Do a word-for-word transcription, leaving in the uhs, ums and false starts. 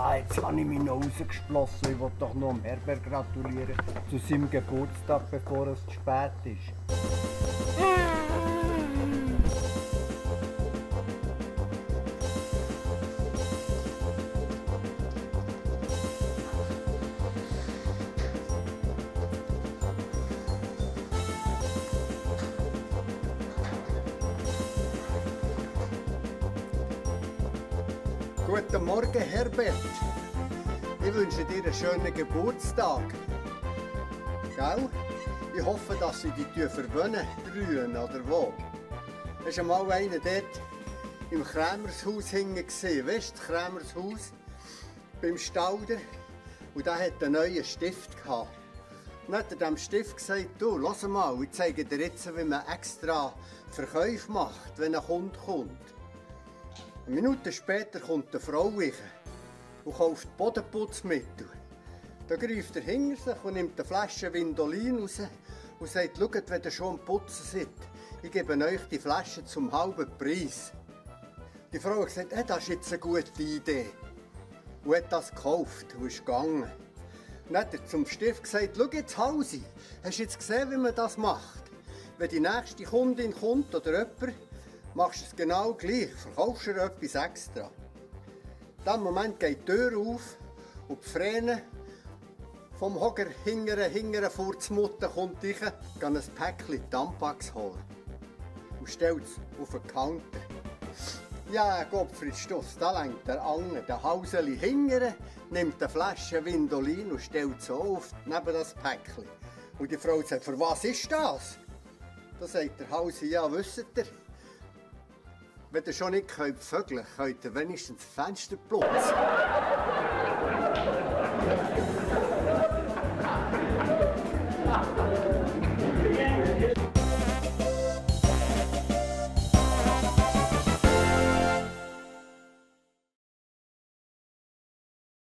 Ah, jetzt habe ich mich noch rausgesplossen. Ich will doch noch dem Herbert gratulieren zu seinem Geburtstag, bevor es zu spät ist. Guten Morgen, Herbert. Ich wünsche dir einen schönen Geburtstag. Gell? Ich hoffe, dass sie dich verwöhnen, grün oder wo. Da war einmal einer dort im Krämershaus hinten gesehen. Weißt du, das Krämershaus? Beim Stalder. Und der hatte einen neuen Stift gehabt. Und dann hat er dem Stift gesagt, du, lass mal, ich zeige dir jetzt, wie man extra Verkäufe macht, wenn ein Kunde kommt. Eine Minute später kommt eine Frau rein und kauft Bodenputzmittel. Da greift er hinter sich und nimmt eine Flasche Windolin raus und sagt, schaut, wenn ihr schon am Putzen seid, ich gebe euch die Flasche zum halben Preis. Die Frau hat gesagt, hey, das ist jetzt eine gute Idee. Und hat das gekauft und ist gegangen. Dann hat er zum Stift gesagt, schau jetzt Hausi, hast du jetzt gesehen, wie man das macht? Wenn die nächste Kundin kommt oder jemand, machst du es genau gleich, verkaufst du etwas extra. In diesem Moment geht die Tür auf und die Fräne vom Hocker hingere, hingere vor die Mutter kommt rein, kann ein Päckchen Tampax holen und stellt es auf den Counter. Ja, Gottfried Stuss, da lenkt der Anger, der Hauseli hingere, nimmt eine Flasche Windolin und stellt sie auf neben das Päckchen. Und die Frau sagt, für was ist das? Da sagt der Hausi, ja, wisst ihr, wenn ihr schon nicht könnt vögeln könnt, könnt ihr wenigstens das Fenster putzen.